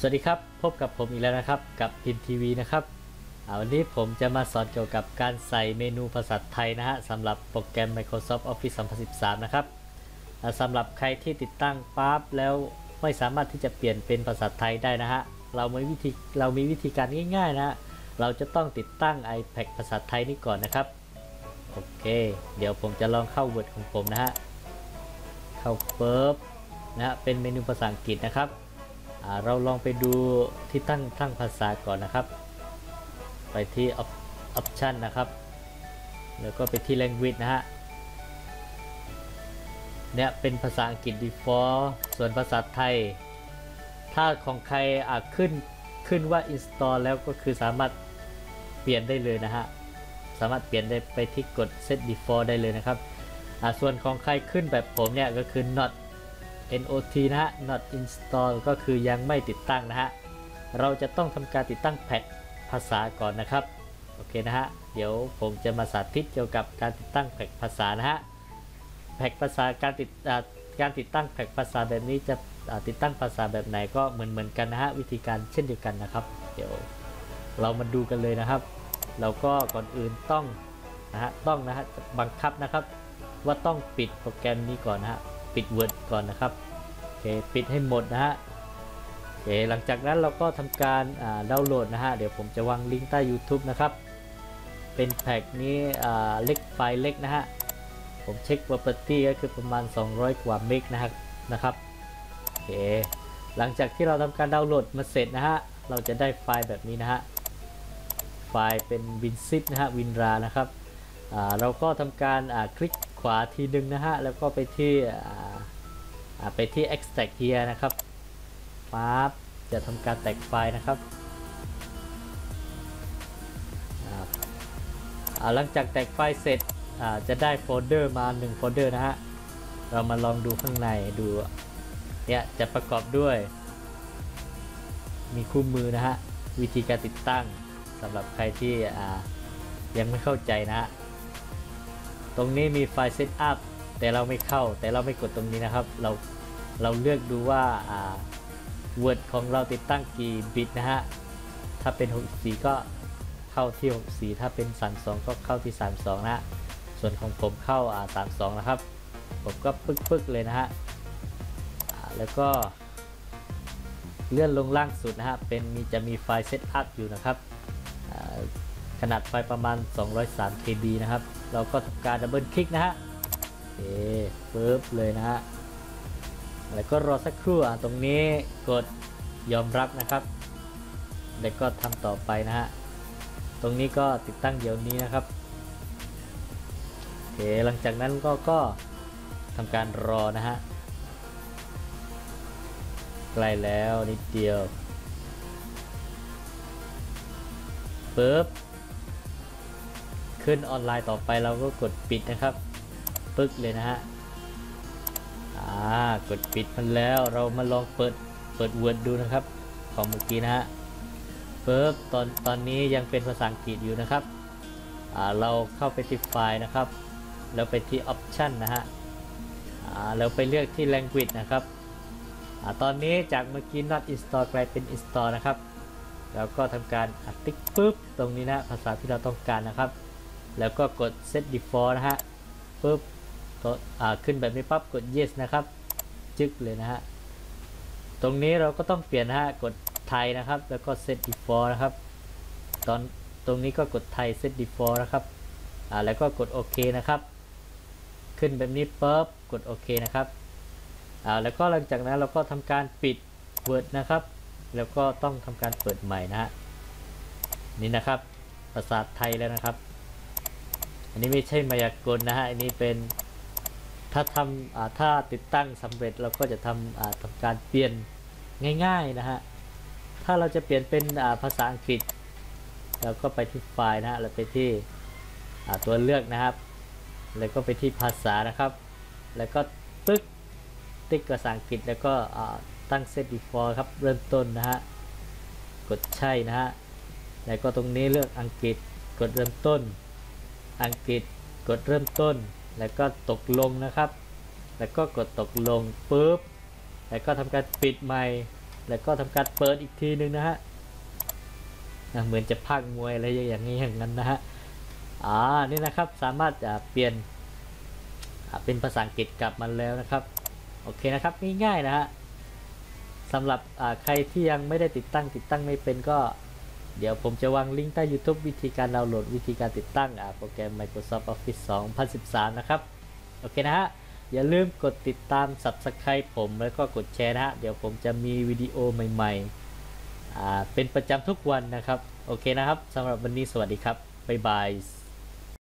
สวัสดีครับพบกับผมอีกแล้วนะครับกับพิมพ์ทีวีนะครับวันนี้ผมจะมาสอนเกี่ยวกับการใส่เมนูภาษาไทยนะฮะสำหรับโปรแกรม Microsoft Office 2013 นะครับสำหรับใครที่ติดตั้งปั๊บแล้วไม่สามารถที่จะเปลี่ยนเป็นภาษาไทยได้นะฮะเรามีวิธีการง่ายๆนะฮะเราจะต้องติดตั้ง iPad ภาษาไทยนี่ก่อนนะครับโอเคเดี๋ยวผมจะลองเข้า Word ของผมนะฮะเข้าปุ๊บนะฮะเป็นเมนูภาษาอังกฤษนะครับเราลองไปดูที่ตั้งภาษาก่อนนะครับไปที่ Option นะครับแล้วก็ไปที่ Language นะฮะเนี่ยเป็นภาษาอังกฤษ Default ส่วนภาษาไทยถ้าของใครขึ้นว่า Install แล้วก็คือสามารถเปลี่ยนได้เลยนะฮะสามารถเปลี่ยนได้ไปที่กด Set Default ได้เลยนะครับส่วนของใครขึ้นแบบผมเนี่ยก็คือ notนะฮะ not install ก็คือยังไม่ติดตั้งนะฮะเราจะต้องทำการติดตั้งแพทภาษาก่อนนะครับโอเคนะฮะเดี๋ยวผมจะมาสาธิตเกี่ยวกับการติดตั้งแพทภาษานะฮะแพทภาษาการติดตั้งแพทภาษาแบบนี้จะติดตั้งภาษาแบบไหนก็เหมือนกันนะฮะวิธีการเช่นเดียวกันนะครับเดี๋ยวเรามาดูกันเลยนะครับเราก็ก่อนอื่นต้องนะฮะบังคับนะครับว่าต้องปิดโปรแกรมนี้ก่อนนะฮะปิด Word ก่อนนะครับโอเคปิดให้หมดนะฮะโอเคหลังจากนั้นเราก็ทำการดาวน์โหลดนะฮะเดี๋ยวผมจะวางลิงก์ใต้ YouTube นะครับเป็นแพ็กนี้เล็กไฟล์เล็กนะฮะผมเช็ค Property ก็คือประมาณ200 กว่าเมกนะครับโอเคหลังจากที่เราทำการดาวน์โหลดมาเสร็จนะฮะเราจะได้ไฟล์แบบนี้นะฮะไฟล์เป็น WinZip นะฮะ WinRAR นะครับเราก็ทำการคลิกขวาทีนึงนะฮะแล้วก็ไปที่ extract here นะครับปั๊บจะทำการแตกไฟล์นะครับหลังจากแตกไฟล์เสร็จจะได้โฟลเดอร์มา1โฟลเดอร์นะฮะเรามาลองดูข้างในดูเนี่ยจะประกอบด้วยมีคู่มือนะฮะวิธีการติดตั้งสำหรับใครที่ยังไม่เข้าใจนะฮะตรงนี้มีไฟล์ Setup แต่เราไม่กดตรงนี้นะครับเราเลือกดูว่าWord ของเราติดตั้งกี่บิตนะฮะถ้าเป็น64ก็เข้าที่64ถ้าเป็น32ก็เข้าที่32นะส่วนของผมเข้า32นะครับผมก็ปึ๊กเลยนะฮะแล้วก็เลื่อนลงล่างสุดนะฮะจะมีไฟล์ Setup อยู่นะครับขนาดไฟล์ประมาณ203 KB นะครับเราก็ทำการดับเบิลคลิกนะฮะโอเคปึ๊บเลยนะฮะแล้วก็รอสักครู่ตรงนี้กดยอมรับนะครับแล้วก็ทำต่อไปนะฮะตรงนี้ก็ติดตั้งเดี๋ยวนี้นะครับโอเคหลังจากนั้นก็ทำการรอนะฮะใกล้แล้วนิดเดียวปึ๊บขึ้นออนไลน์ต่อไปเราก็กดปิดนะครับปึ๊กเลยนะฮะกดปิดมันแล้วเรามาลองเปิด Word ดูนะครับของเมื่อกี้นะฮะปึ๊บตอนนี้ยังเป็นภาษาอังกฤษอยู่นะครับเราเข้าไปที่ไฟล์นะครับแล้วไปที่ Option นะฮะเราไปเลือกที่ Language นะครับตอนนี้จากเมื่อกี้ not install กลายเป็น install นะครับแล้วก็ทำการติ๊กปึ๊บตรงนี้นะภาษาที่เราต้องการนะครับแล้วก็กด set default นะฮะปึ๊บขึ้นแบบนี้ปั๊บกด yes นะครับจึ๊กเลยนะฮะตรงนี้เราก็ต้องเปลี่ยนนะฮะกดไทยนะครับแล้วก็ set default นะครับตรงนี้ก็กดไทย set default นะครับแล้วก็กดโอเคนะครับขึ้นแบบนี้ปั๊บกดโอเคนะครับแล้วก็หลังจากนั้นเราก็ทำการปิด Word นะครับแล้วก็ต้องทำการเปิดใหม่นะฮะนี่นะครับภาษาไทยแล้วนะครับอันนี้ไม่ใช่มายากลนะฮะอันนี้เป็นถ้าติดตั้งสำเร็จเราก็จะทำการเปลี่ยนง่ายๆนะฮะถ้าเราจะเปลี่ยนเป็นภาษาอังกฤษเราก็ไปที่ไฟล์นะฮะเราไปที่ตัวเลือกนะครับแล้วก็ไปที่ภาษานะครับแล้วก็ติ๊กภาษาอังกฤษแล้วก็ตั้ง set default ครับเริ่มต้นนะฮะกดใช่นะฮะแล้วก็ตรงนี้เลือกอังกฤษกดเริ่มต้นอังกฤษกดเริ่มต้นแล้วก็ตกลงนะครับแล้วก็กดตกลงปุ๊บแล้วก็ทำการปิดใหม่แล้วก็ทำการเปิดอีกทีนึงนะฮะเหมือนจะพากมวยอะไรอย่างนี้อย่างนั้นนะฮะนี่นะครับสามารถเปลี่ยนเป็นภาษาอังกฤษกลับมาแล้วนะครับโอเคนะครับง่ายๆนะฮะสำหรับใครที่ยังไม่ได้ติดตั้งไม่เป็นก็เดี๋ยวผมจะวางลิงก์ใต้ YouTube วิธีการดาวน์โหลดวิธีการติดตั้งโปรแกรม Microsoft Office 2013 นะครับโอเคนะฮะอย่าลืมกดติดตาม Subscribe ผมแล้วก็กดแชร์นะฮะเดี๋ยวผมจะมีวิดีโอใหม่ๆเป็นประจำทุกวันนะครับโอเคนะครับสำหรับวันนี้สวัสดีครับบ๊ายบาย